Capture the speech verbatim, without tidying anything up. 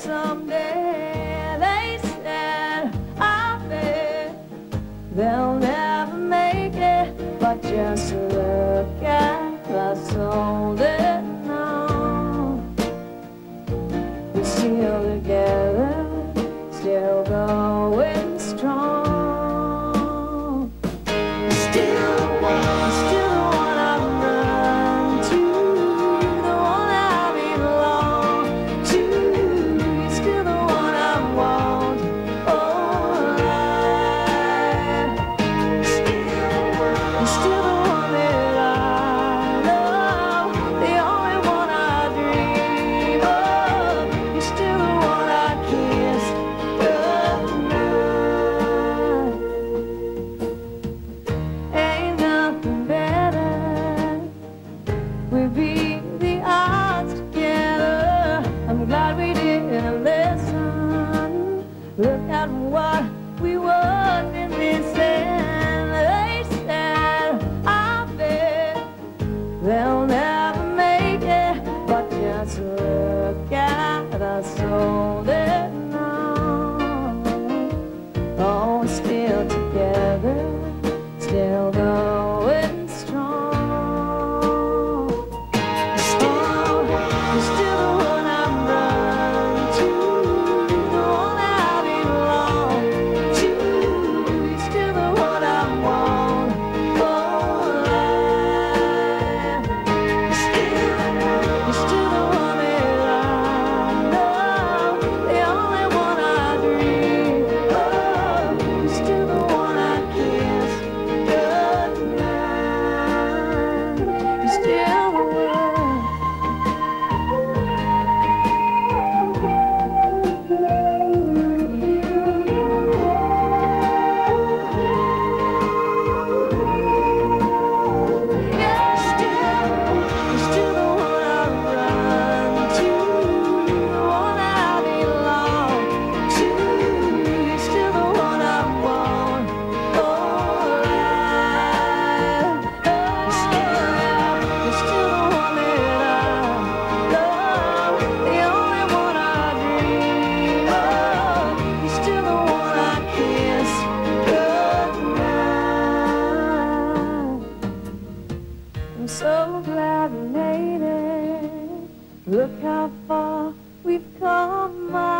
someday. They said, I bet they'll never make it, but just look at us holding on. We're still together, still going strong. Still the one, still the one I run to, the one I belong to. You're still the one I want, oh, life. You're still the one that I love, the only one I dream of. You're still the one I kiss goodnight. Ain't nothing better. We beat the odds together. I'm glad we didn't listen. Look at what we would be missing. They said, I bet they'll never make it, but just look at us holding on. Oh, we're still together, still going strong. Oh, you're still the one I run to, the one I belong to. You're still the one I want, oh, life. You're still, you're still the one that I love, the only one I dream of. You're still the one I kiss goodnight. You're still the one. Yeah, still, you're still the one I run to, the one I belong to. You're still the one I want, oh, life. You're still, you're still the one that I love, the only one I dream of. You're still the one I kiss goodnight. I'm so glad we made it. Look how far we've come, my